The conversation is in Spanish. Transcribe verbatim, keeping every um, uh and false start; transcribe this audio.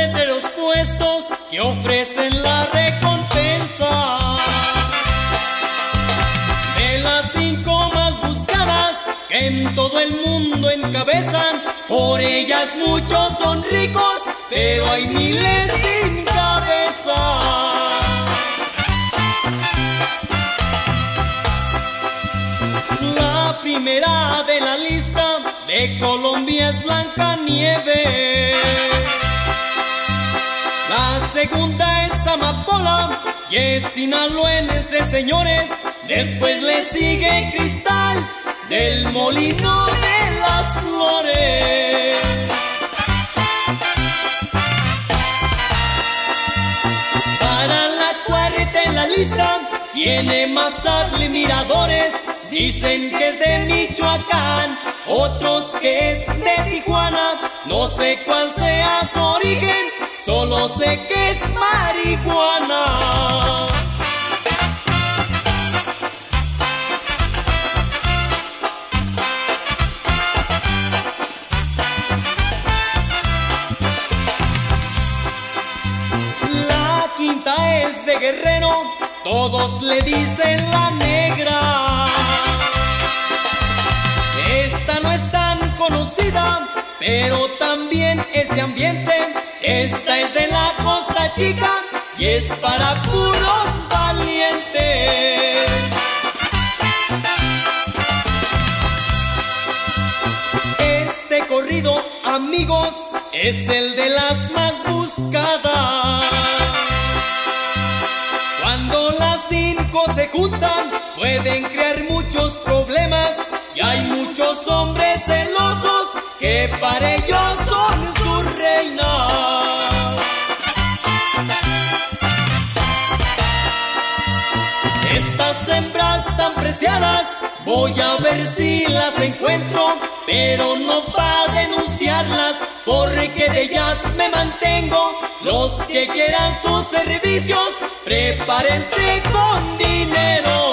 letreros puestos que ofrecen la recompensa de las cinco más buscadas que en todo el mundo encabezan. Por ellas muchos son ricos, pero hay miles sin cabeza. La primera de la lista de Colombia es Blancanieves. La segunda es Amapola y es sinaloense, señores. Después le sigue Cristal del Molino de las Flores. Para la cuarta en la lista tiene más admiradores. Dicen que es de Michoacán, otros que es de Tijuana. No sé cuál sea su origen, solo sé que es marihuana. La quinta es de Guerrero, todos le dicen la negra. Esta no es tan conocida, pero también es de ambiente. Esta es de la Costa Chica y es para puros valientes. Este corrido, amigos, es el de las más buscadas. Cuando las cinco se juntan, pueden crear muchos problemas. Y hay muchos hombres celosos que para ellos son su reina. Estas hembras tan preciadas, voy a ver si las encuentro, pero no para denunciarlas, porque de ellas me mantengo. Los que quieran sus servicios, prepárense con dinero.